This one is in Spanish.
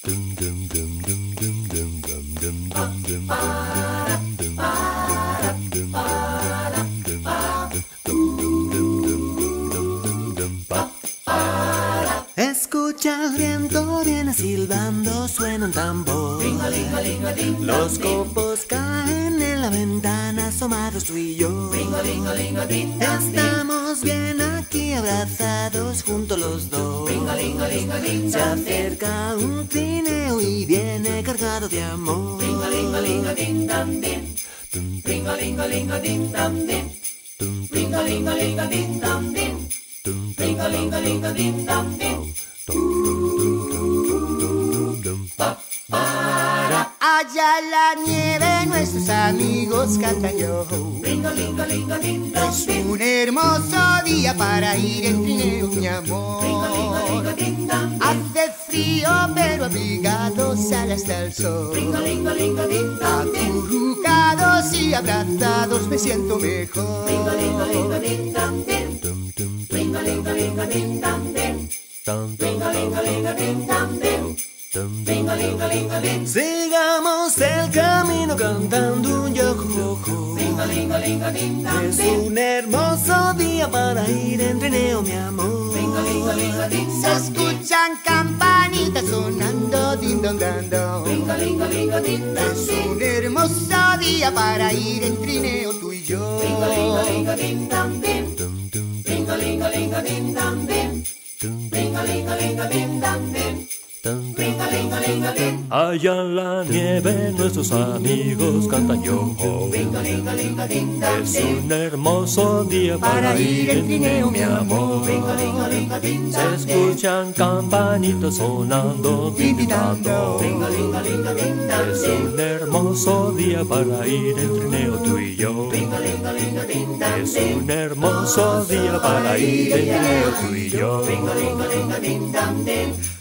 Escucha el viento, viene silbando, suena un tambor. Los copos caen en la ventana, asomados tú y yo. Estamos bien aquí abrazados juntos los dos. Se acerca un trineo y viene cargado de amor. Allá la nieve nuestros amigos cantan yo. Es un hermoso día para ir en trineo, mi amor. Hace frío pero abrigados sale hasta el sol. Acurrucados y abrazados me siento mejor. Sigamos el camino cantando un yo-jo-jo. Es un hermoso día para ir en trineo, mi amor. Se escuchan campanitas sonando, din-don-dan-don. Es un hermoso día para ir en trineo, tú y yo. Allá en la nieve nuestros amigos cantan yo-ho. Es un hermoso día para ir en trineo, mi amor. Se escuchan campanitas sonando, gritando. Es un hermoso día para ir en trineo, tú y yo. Es un hermoso día para ir en trineo, tú y yo.